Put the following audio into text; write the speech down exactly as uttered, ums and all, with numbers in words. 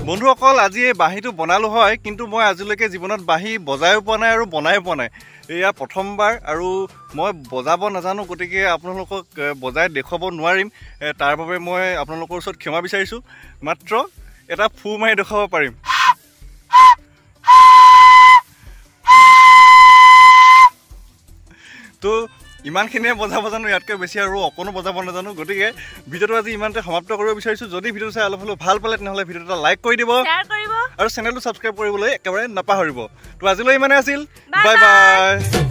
বন্ধুসকল আজি এই বাঁহীটো বনালো হয় কিন্তু মই আজিলৈকে জীৱনত বাঁহী বজায়ো পোৱা নাই আৰু বনায়ো পোৱা নাই এয়া প্ৰথমবাৰ আৰু মই বজাব নাজানো গতিকে আপোনালোকক বজাই দেখুৱাব নোৱাৰিম তাৰ বাবে মই আপোনালোকৰ ওচৰত ক্ষমা বিচাৰিছোঁ মাত্ৰ এটা ফু মাৰি দেখুৱাব পাৰিম তো ইমানখিনিয়ে বজাব জানো ইয়াতকৈ বেছি আৰু অকণো বজাব নাজানো গতিকে ভিডিঅ'টো আজি ইমানতে সমাপ্ত কৰিব বিচাৰিছোঁ যদি ভিডিঅ'টো চাই অলপ হ'লেও ভাল পালে তেনেহ'লে ভিডিঅ'টো এটা লাইক কৰি দিব আৰু চেনেলটো ছাবস্ক্ৰাইব কৰিবলৈ একেবাৰে নাপাহৰিব তো আজিলৈ ইমানে আছিল বাই বাই